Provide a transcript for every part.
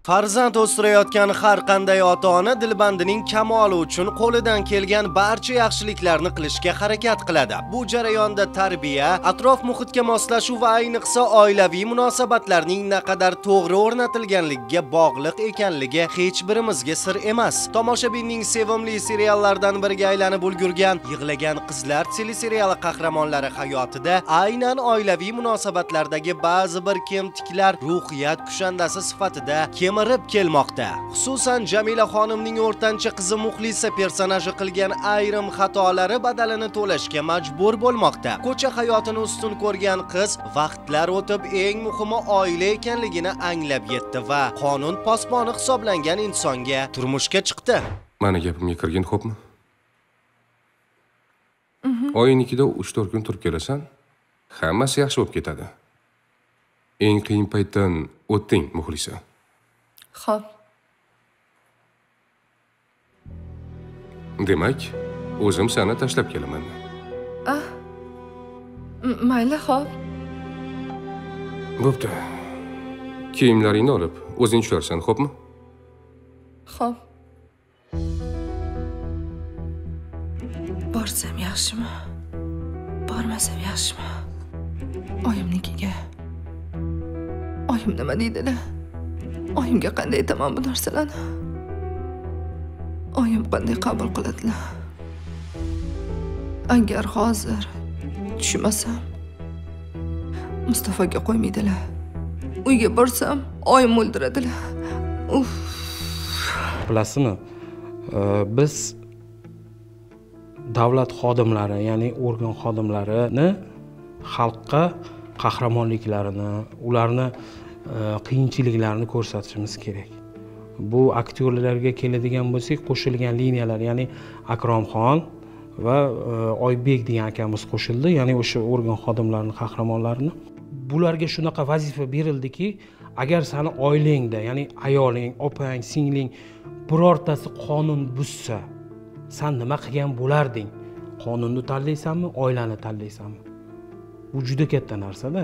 Farzand o'stirayotgan har qanday ota-ona dilbandining kamoli uchun qo'lidan kelgan barcha yaxshiliklarni qilishga harakat qiladi. Bu jarayonda tarbiya, atrof muhitga moslashuv va ayniqsa oilaviy munosabatlarning naqadar to'g'ri o'rnatilganligiga bog'liq ekanligi hech birimizga sir emas. Tomoshabinning sevimli seriallardan biriga aylanib ulgurgan Yig'lagan qizlar teleseriali qahramonlari hayotida aynan oilaviy munosabatlardagi ba'zi bir kemtiklar ruhiyat kushandasi sifatida kemirib kelmoqda. Xususan Jamila xonimning o'rtancha qizi Muxlisa personaji qilgan ayrim xatolari badalini to'lashga majbur bo'lmoqda. Ko'cha hayotini ustun ko'rgan qiz vaqtlar o'tib eng muhimi oila ekanligini anglab yetdi va qonun posboni hisoblangan insonga turmushga chiqdi. Mana gapimga kirgin, xo'pmi? Oyinikida 3-4 kun turib kelasan, hammasi yaxshi bo'lib ketadi. Eng qiyin paytdan o'tding, Muxlisa. Xo'p. Demak, o'zim seni tashlab kelaman. Mayli, xo'p. Bo'pti. Kiyimlaringni olib, o'zing tushlarsan, xo'pmi? Xo'p. Borsam yaxshimi? Bormasam yaxshimi? Oyimnikiga. Oyim nima deydilar? Oyimga qanday aytaman bu narsalarni? Oyim qanday qabul qiladilar? Agar hozir tushmasam, Mustafaga qo'ymaydilar. Uyga borsam, oyim o'ldiradilar. Bilasizmi? Biz davlat xodimlari, ya'ni organ xodimlarini xalqqa qahramonliklarini, ularni qiyinchiliklarini ko'rsatishimiz kerak. Bu aktyorlarga keladigan bo'lsak, qo'shilgan liniyalar, ya'ni Akromxon va Oybek degan akamiz qo'shildi, ya'ni o'sha organ xodimlarini, qahramonlarini. Bularga shunaqa vazifa berildiki, agar seni oilangda, ya'ni ayoling, opang, singling birortasi qonun buzsa, sen nima qilgan bo'larding? Qonunni tanlaysanmi, oilani tanlaysanmi? Bu juda katta narsa-da.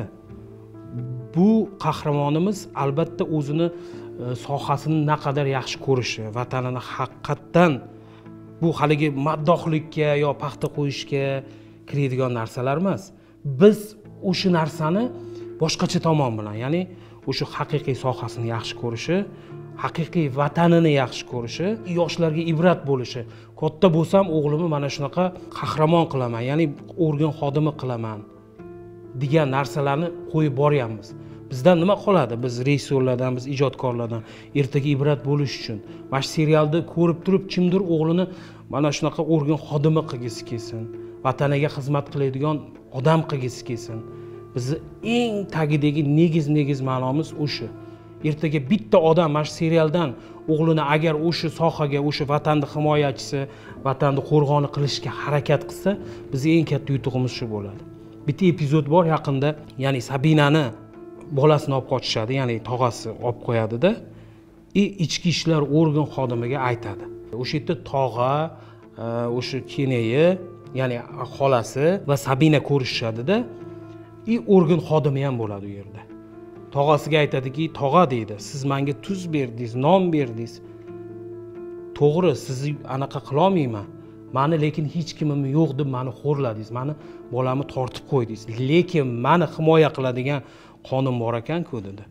Bu qahramonimiz albatta o'zini sohasini naqadar yaxshi ko'rishi, vatanini haqiqatdan bu haligi maddohlikka yo paxta qo'yishga kiradigan narsalar emas. Biz o'sha narsani boshqacha tomon bilan, ya'ni o'sha haqiqiy sohasini yaxshi ko'rishi, haqiqiy vatanini yaxshi ko'rishi, yoshlarga ibrat bo'lishi. Katta bo'lsam o'g'limni mana shunaqa qahramon qilaman, ya'ni organ xodimi qilaman degan narsalarni qo'yib boryapmiz. Bizdan nima qoladi? Biz rejissyorlardan, biz ijodkorlardan ertaga ibrat bo'lish uchun mana shu serialni ko'rib turib kimdir o'g'lini mana shunaqa organ xodimi qilgisi kelsin, vataniga xizmat qiladigan odam qilgisi kelsin. Bizni eng tagidagi negiz ma'nomiz o'sha. Ertaga bitta odam mana shu serialdan o'g'lini agar o'sha sohaga, o'sha vatanning himoyachisi, vatanni qo'rg'oni qilishga harakat qilsa, bizning eng katta yutug'imiz shu bo'ladi. Bitta epizod bor yaqinda, ya'ni Sabinani bolasini olib qochishadi, ya'ni tog'asi olib qo'yadi-da, ichki ishlar organ xodimiga aytadi. O'sha yerda tog'a, o'sha keneyi, ya'ni xolasi va Sabina ko'rishishadi-da, organ xodimi ham bo'ladi u yerda. Tog'asiga aytadiki, "Tog'a" deydi, "Siz menga tuz berdingiz, non berdingiz. To'g'ri, sizni anaqa qila olmayman. Meni lekin hech kimim yo'q deb meni xo'rladingiz, meni bolamni tortib qo'ydingiz. Lekin meni himoya qiladigan qonun bor ekan-ku" dedi.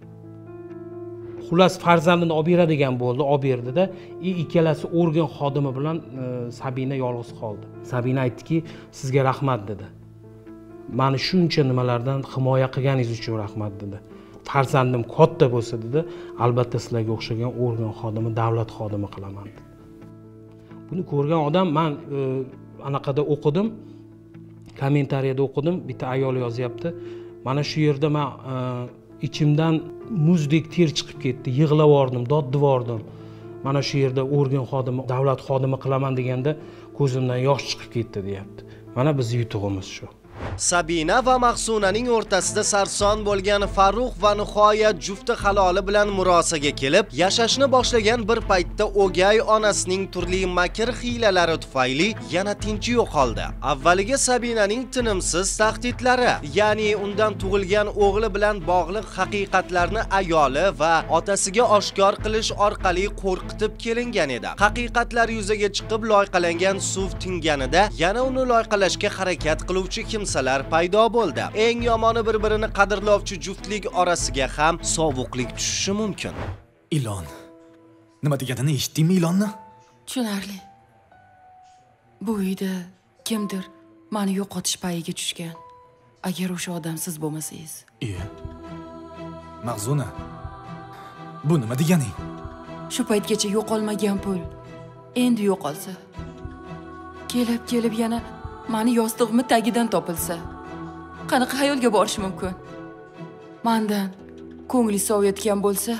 Xullas farzandini olib beradigan bo'ldi, olib berdida, ikkalasi organ xodimi bilan Sabina yolg'iz qoldi. Sabina aytdiki, "Sizga rahmat" dedi. "Meni shuncha nimalardan himoya qilganingiz uchun rahmat" dedi. "Farzandim katta bo'lsa" dedi, "albatta sizlarga o'xshagan organ xodimi, davlat xodimi qilaman" dedi. Buni ko'rgan odam, men anaqada o'qidim, kommentariyada o'qidim, bitta ayol yozyapti. "Mana shu yerda men ichimdan muzdek ter chiqib ketdi, yig'lavordim, doddivordim. Mana shu yerda organ xodimi, davlat xodimi qilaman deganda ko'zimdan yosh chiqib ketdi" deyapti. Mana biz yutug'imiz shu. Sabina va Mahsunaning o'rtasida sarson bo'lgan Farruh va nihoyat jufti haloli bilan murosaga kelib, yashashni boshlagan bir paytda o'gay onasining turli makr hiylalari tufayli yana tinchi yo'qoldi. Avvaliga Sabinaning tinimsiz tahdidlari, ya'ni undan tug'ilgan o'g'li bilan bog'liq haqiqatlarni ayoli va otasiga oshkor qilish orqali qo'rqitib kelingan edi. Haqiqatlar yuzaga chiqib loyqalangan suv tinganida yana uni loyqalashga harakat qiluvchi kimsalar paydo bo'ldi. Eng yomoni bir-birini qadrlovchi juftlik orasiga ham sovuqlik tushishi mumkin. Ilon. Nima deganini eshitdingmi ilonni? Tushunarli. Bu uyda kimdir meni yo'qotish payiga tushgan. Agar o'sha odam siz bo'lmasangiz. Mahzuna. Bu nima deganing? Shu paytgacha yo'qolmagan pul endi yo'qolsa. Kelib yana meni yostig'imni tagidan topilsa. Qanaqa xayolga borish mumkin? Mendan ko'ngli sovayotgan bo'lsa,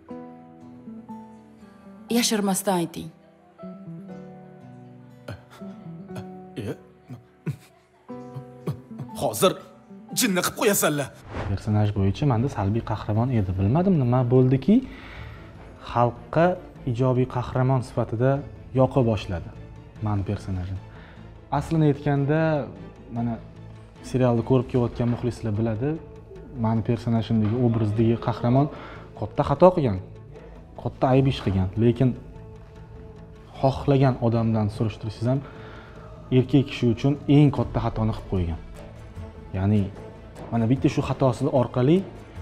yashirmasdan ayting. Hozir jinni qilib qo'yasanlar. Personaj bo'yicha menda salbiy qahramon edi. Bilmadim nima bo'ldiki, xalqqa ijobiy qahramon sifatida yoqa boshladi meni personajim. Aslini aytganda, mana serialni ko'rib kelayotgan muxlislar biladi, meni personajimdagi obrazdagi qahramon katta xato qilgan, katta ayb ish qilgan, lekin xohlagan odamdan surishtirsangiz ham erkak kishi uchun eng katta xatoni qilib qo'ygan. Ya'ni mana bitta shu xatosi orqali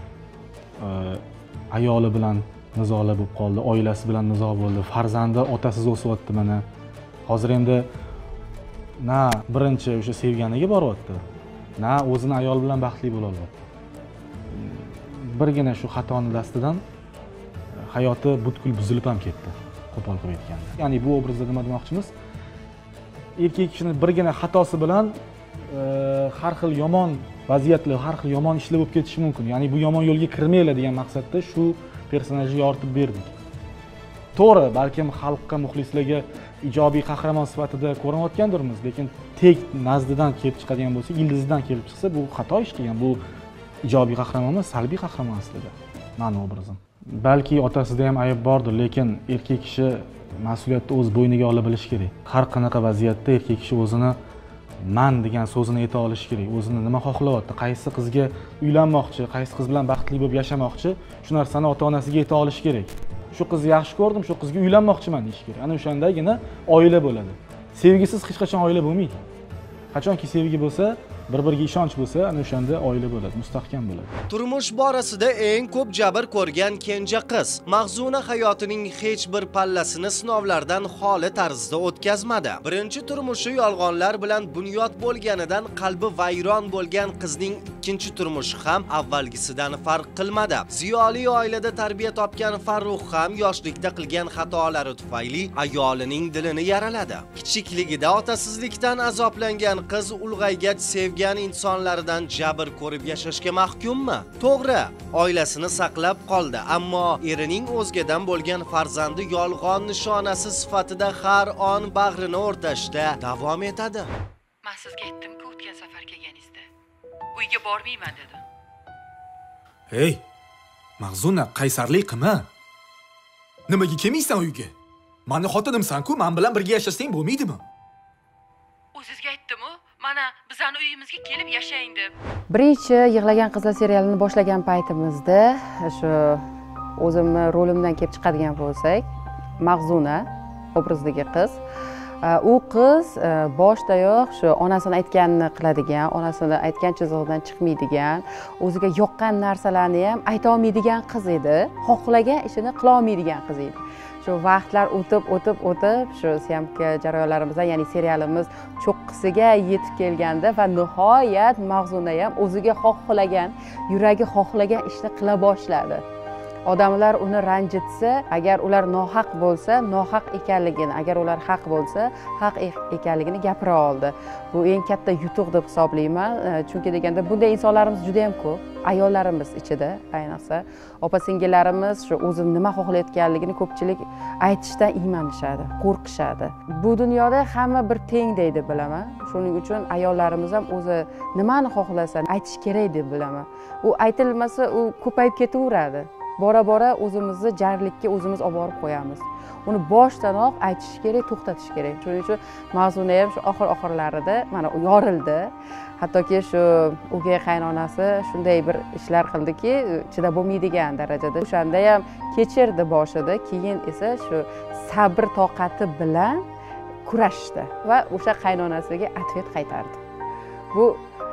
ayoli bilan nizolar bo'lib qoldi, oilasi bilan nizo bo'ldi, farzandi otasiz o'syapti mana. Hozir endi na birinchi o'sha sevganiga boryapti, na o'zini ayoli bilan baxtli bo'la olyapti. Birgina shu xatoni dastidan hayoti butkul buzilib ham ketdi, qo'pol qilib aytganda. Ya'ni bu obrazda nima demoqchimiz? Erkak kishining birgina xatosi bilan har xil yomon vaziyatlar, har xil yomon ishlar bo'lib ketishi mumkin. Ya'ni bu yomon yo'lga kirmaylar degan maqsadda shu personajni yoritib berdik. To'g'ri, balkim xalqqa, muxlislarga ijobiy qahramon sifatida ko'rinayotgandirmiz, lekin tek nazdidan kelib chiqadigan bo'lsa, ildizidan kelib chiqsa, bu xato ish qilgan. Bu ijobiy qahramon emas, salbiy qahramon aslida. Meni obrazim. Balki otasida ham ayb bordir, lekin erkak kishi mas'uliyatni o'z bo'yniga olib bilish kerak. Har qanaqa vaziyatda erkak kishi o'zini man degan so'zini ayta olish kerak. O'zini nima xohlayapti, qaysi qizga uylanmoqchi, qaysi qiz bilan baxtli bo'lib yashamoqchi, shu narsani ota-onasiga ayta olish kerak. Shu qizni yaxshi ko'rdim, shu qizga uylanmoqchiman deyish kerak. Ana o'shandagina oila bo'ladi. Sevgisiz hech qachon oila bo'lmaydi. Qachonki sevgi bo'lsa, bir-biriga ishonch bo'lsa, ana o'shanda oila bo'ladi, mustahkam bo'ladi. Turmush borasida eng ko'p jabr ko'rgan kenja qiz. Mahzuna hayotining hech bir pallasini sinovlardan xoli tarzda o'tkazmadi. Birinchi turmushi yolg'onlar bilan bunyod bo'lganidan qalbi vayron bo'lgan qizning ikkinchi turmushi ham avvalgisidan farq qilmadi. Ziyoli oilada tarbiya topgan Farruh ham yoshlikda qilgan xatolari tufayli ayolining dilini yaraladi. Kichikligida otasizlikdan azoblangan qiz ulg'aygach sevgan insonlardan jabr ko'rib yashashga mahkummi? To'g'ri, oilasini saqlab qoldi, ammo erining o'zgadan bo'lgan farzandi yolg'on nishonasi sifatida har on bag'rini o'rtashda davom etadi. Men sizga aytdim-ku o'tgan safar kelganingizda. Uyga bormayman dedi. Hey, Mahzuna, qaysarlik qilma. Nimaga kelmaysan uyga? Meni xotinimsan-ku, men bilan birga yashasang bo'lmaydimi? O'zingizga aytdim-ku, mana bizning uyimizga kelib yashang deb. Birinchi Yig'lagan qizlar serialini boshlagan paytimizda shu o'zimni rolimdan kelib chiqadigan bo'lsak, Mahzuna obrazidagi qiz, u qiz boshdayoq shu onasini aytganini qiladigan, onasini aytgan chizig'idan chiqmaydigan, o'ziga yoqqan narsalarni ham ayta olmaydigan qiz edi, xohlagan ishini qila olmaydigan qiz edi. Shu vaqtlar o'tib shu syomka jarayonlarimizdan, ya'ni serialimiz cho'qqisiga yetib kelganda va nihoyat Mahzuna ham o'ziga xohlagan, yuragi xohlagan ishni qila boshladi. odamlar uni ranjitsa, agar ular nohaq bo'lsa, nohaq ekanligini, agar ular haq bo'lsa, haq ekanligini gapira oldi. Bu eng katta yutuq deb hisoblayman, chunki deganda bunday insonlarimiz juda ham ko'p, ayollarimiz ichida ayniqsa, opa-singillarimiz shu o'zi nima xohlayotganligini ko'pchilik aytishdan iymanishadi, qo'rqishadi. Bu dunyoda hamma bir teng deydi bilaman. Shuning uchun ayollarimiz ham o'zi nimani xohlasa aytish kerak deb bilaman. U aytilmasa, u ko'payib ketaveradi. Bora-bora o'zimizni jarlikka o'zimiz olib borib qo'yamiz. Uni boshdanoq aytish kerak, to'xtatish kerak. Shuning uchun mavzuni ham shu oxir-oxirlarida mana yorildi. Hattoki shu o'gay qaynonasi shunday bir ishlar qildiki, chidab bo'lmaydigan darajada. O'shanda ham kechirdi boshida, keyin esa shu sabr toqati bilan kurashdi va o'sha qaynonasiga atvet qaytardi. Bu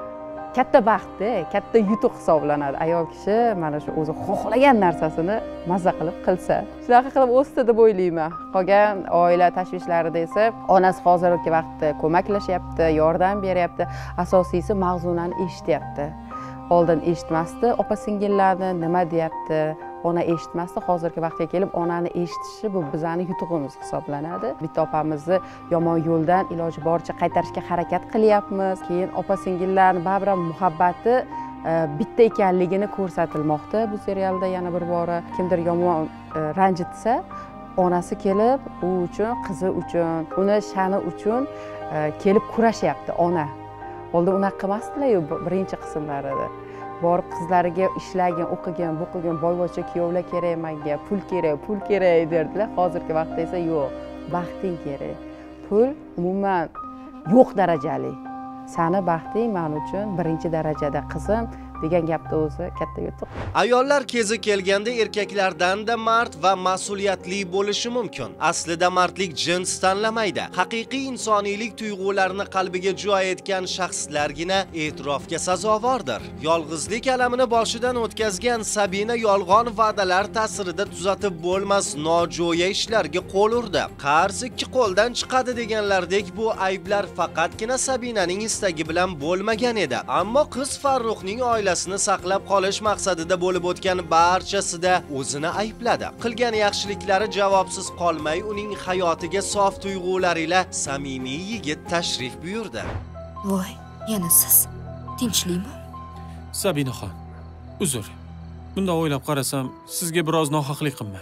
katta baxtda, katta yutuq hisoblanadi. Ayol kishi mana shu o'zi xohlagan narsasini mazza qilib qilsa, shunaqa qilib o'sdi deb o'ylayman. Qolgan oila tashvishlarida esa onasi hozirgi vaqtda ko'maklashyapti, yordam beryapti. Asosiysi Mag'zunani eshityapti. Oldin eshitmasdi, opa-singillarni nima deyapti, ona eshitmasdi. Hozirgi vaqtga kelib onani eshitishi bu bizning yutug'imiz hisoblanadi. Bitta opamizni yomon yo'ldan iloji boricha qaytarishga harakat qilyapmiz. Keyin opa-singillarning baribir muhabbati bitta ekanligini ko'rsatilmoqda bu serialda. Yana bir bora kimdir yomon ranjitsa, onasi kelib u uchun, qizi uchun, uni sha'ni uchun kelib kurashyapti ona. Oldin unaqa qilmasdilar-yu birinchi qismlarida. Borib qizlariga ishlagan, o'qigan, bo'qigan boyvochcha kuyovlar kerak menga, pul kerak derdilar. Hozirgi vaqtda esa yo'q, baxting kerak. Pul umuman yo'q darajali. Sani baxting men uchun birinchi darajada qizim degan gapda o'zi katta yutuq. Ayollar kezi kelganda erkaklardan-da mard va mas'uliyatli bo'lishi mumkin. Aslida mardlik jins tanlamaydi. Haqiqiy insoniylik tuyg'ularini qalbiga joy etgan shaxslargina e'tirofga sazovordir. Yolg'izlik alamini boshidan o'tkazgan Sabina yolg'on va'dalar ta'sirida tuzatib bo'lmas nojo'ya ishlarga qo'l urdi. Qarz ikki qo'ldan chiqadi deganlardek bu ayblar faqatgina Sabinaning istagi bilan bo'lmagan edi. Ammo qiz Farruxning oilasini saqlab qolish maqsadida bo'lib o'tgan barchasida o'zini aybladi. Qilgan yaxshiliklari javobsiz qolmay, uning hayotiga sof tuyg'ular ila samimiy yigit tashrif buyurdi. Voy, yana siz. Tinchlikmi? Sabinaxon, uzr. Bunda o'ylab qarasam, sizga biroz nohaqlik qilman.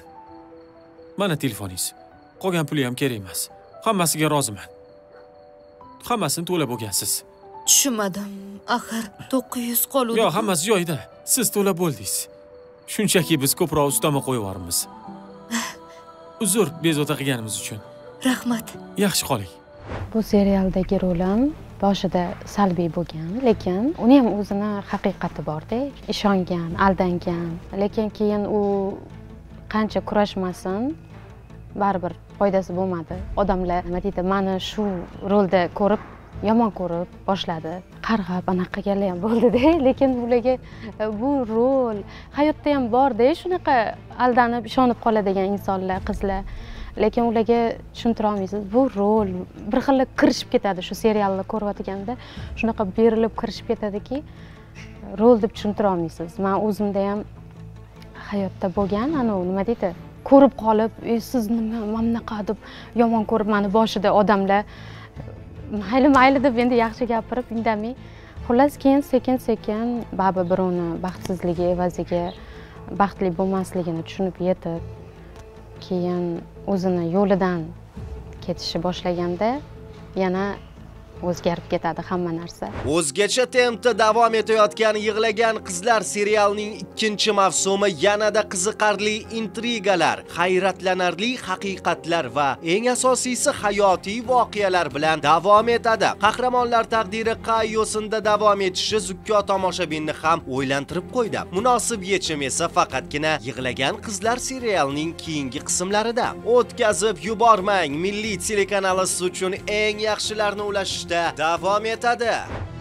Mana telefoningiz. Qolgan puli ham kerak emas. Hammasiga roziman. Hammasini to'lab bo'lgansiz. Tushunmadim. Axir 900 qoluvdi. Yo'q, hammasi joyida. Siz to'lab bo'ldingiz. Shunchaki biz ko'proq ustama qo'yib yuboramiz. Uzr, bezovta qilganimiz uchun. Rahmat. Yaxshi qoling. Bu serialdagi rolim boshida salbiy bo'lgan, lekin uni ham o'zini haqiqati bor-da, ishongan, aldangan, lekin keyin u qancha kurashmasin, baribir foydasi bo'lmadi. Odamlar nima deydi, meni shu rolda ko'rib, yomon ko'rib boshladi. Qarg'ab anaqaganlar ham bo'ldi-da, lekin ularga bu rol hayotda ham bor-da, shunaqa aldanib, ishonib qoladigan insonlar, qizlar. Lekin ularga tushuntira olmaysiz. Bu rol bir xil kirishib ketadi shu serialni ko'rayotganda, shunaqa berilib kirishib ketadiki, rol deb tushuntira olmaysiz. Men o'zimda ham hayotda bo'lgan, nima deydi, ko'rib qolib, siz nima mamnaqa deb yomon ko'rib meni boshida odamlar mayli deb endi yaxshi gapirib indamay, xullas keyin sekin baribir birovni baxtsizligi evaziga baxtli bo'lmasligini tushunib yetib, keyin o'zini yo'lidan ketishni boshlaganda yana o'zgarib ketadi hamma narsa. O'zgacha tempda davom etayotgan Yig'lagan qizlar serialining 2-mavsumi yanada qiziqarli intrigalar, hayratlanarli haqiqatlar va eng asosiysi hayotiy voqealar bilan davom etadi. Qahramonlar taqdiri qay yo'sinda davom etishi zukko tomoshabinni ham o'ylantirib qo'ydi. Munosib yechim esa faqatgina Yig'lagan qizlar serialining keyingi qismlarida. O'tkazib yubormang, Milliy telekanali siz uchun eng yaxshilarni ulashishda davom etadi.